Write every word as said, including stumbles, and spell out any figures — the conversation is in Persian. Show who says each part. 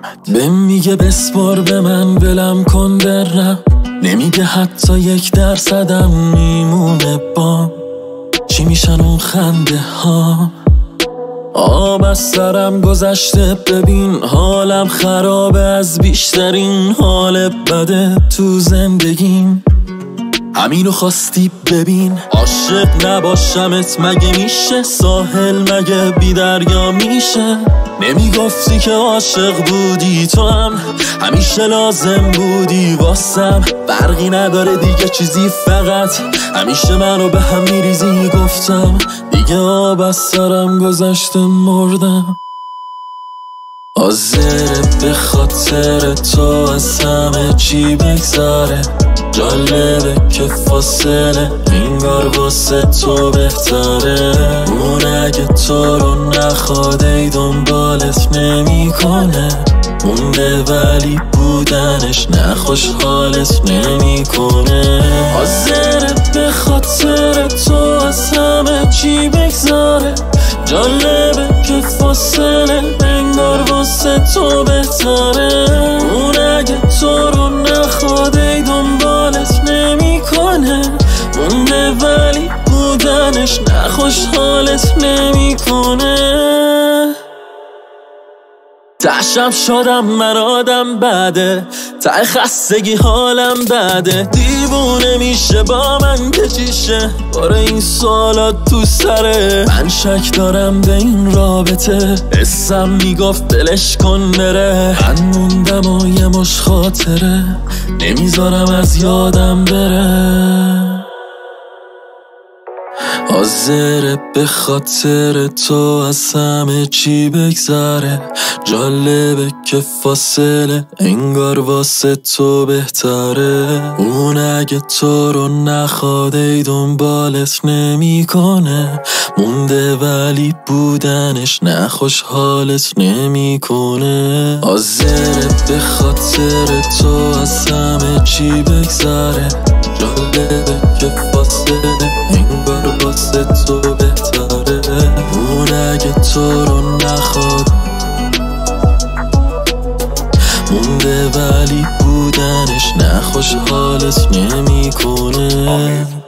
Speaker 1: بهم میگه بسپار به من ولم کن برم، نمیگه حتی یک درصدم میمونه بام. چی میشن اون خنده ها؟ آب از سرم گذشته ببین حالم خرابه از بیشترین حال بده تو زندگیم. همینو خواستی ببین، عاشق نباشمت مگه میشه؟ ساحل مگه بی دریا میشه؟ نمیگفتی که عاشق بودی تو هم همیشه لازم بودی واسم. فرقی نداره دیگه چیزی، فقط همیشه منو به هم میریزی. گفتم دیگه آب از سرم گذشته مردم. حاضره به خاطر تو از همه چی بگذره، جالبه که فاصله انگار واسه تو بهتره. اون اگه تو رو نخواد ای دنبالت نمی کنه، مونده ولی بودنش نه خوشحالت نمی کنه. حاضره به خاطر تو از همه چی بگذاره، جالبه که فاصله انگار واسه تو بهتره. اون اگه تو رو نخواد ای دنبالت نمی کنه، مونده ولی بودنش نه خوشحالت نمی کنه. تشم شدم من آدم بده، ته خستگی حالم بده. دیوونه میشه با من که چیشه؟ باره این سوالات تو سره من شک دارم به این رابطه. حسم میگفت دلش کن بره، من موندم و یه مش خاطره نمیذارم از یادم بره. حاضره به خاطر تو از همه چی بگذره، جالبه که فاصله انگار واسه تو بهتره. اون اگه تو رو نخواد ای دنبالت نمی کنه، مونده ولی بودنش نه خوشحالت نمی کنه. حاضره به خاطر تو از همه چی بگذره، جالبه که فاصله انگار واسه تو بهتره. اون اگه تو رو نخواد مونده ولی بودنش نه خوشحالت نمی کنه.